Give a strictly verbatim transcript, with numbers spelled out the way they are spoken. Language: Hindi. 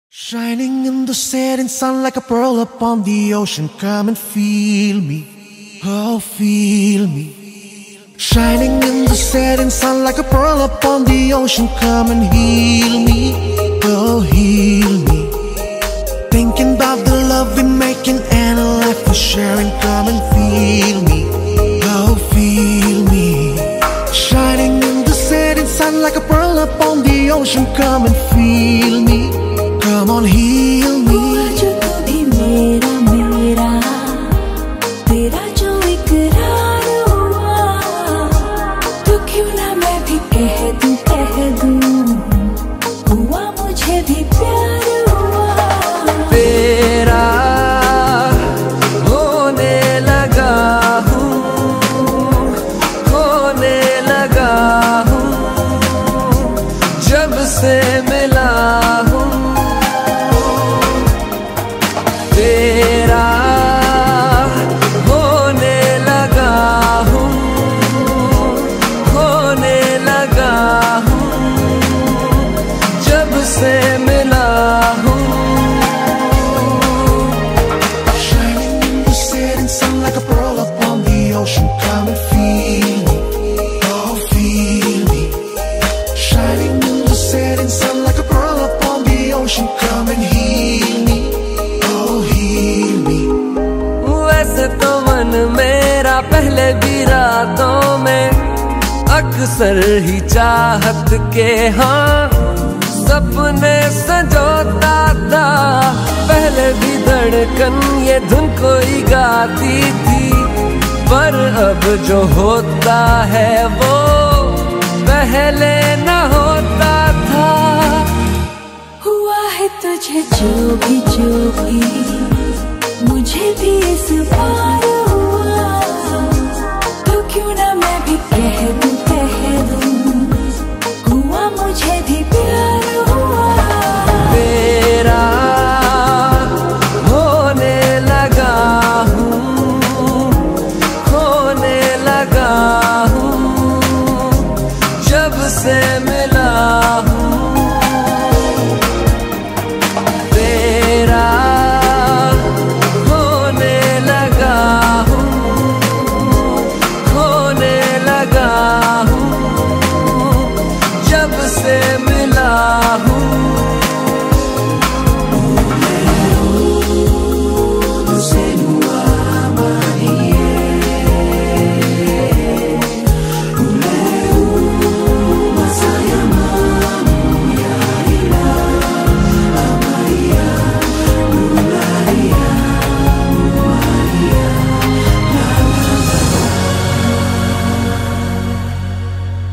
Shining in the setting sun like a pearl upon the ocean. Come and feel me, oh feel me. Shining in the setting sun like a pearl upon the ocean. Come and heal me, oh heal me. Thinking about the love we're making and a life we're sharing. Come and feel me, oh feel me. Shining in the setting sun like a pearl upon the ocean. Come and feel me, come on heal me. हुआ जो तू भी मेरा मेरा, तेरा जो इकरार हुआ, तो क्यों ना मैं भी कह दूं कह दूं, हुआ मुझे भी प्यार हुआ। तेरा होने लगा हूँ, होने लगा हूँ, जब से मिला हूँ। तेरा होने लगा हूँ, होने लगा हूँ, जब से मिला हूँ। Shining in the setting sun like a pearl upon the ocean. Come and feel me, oh feel me. Shining in the setting sun like a pearl upon the ocean. Come and heal me, oh heal me. वैसे तो मन मेरा पहले भी रातों में अक्सर ही चाहत के हाँ सपने संजोता था। पहले भी धड़कन ये धुन कोई गाती थी, पर अब जो होता है वो पहले न होता था। हुआ है तुझे जो भी जो भी, मुझे भी इस बार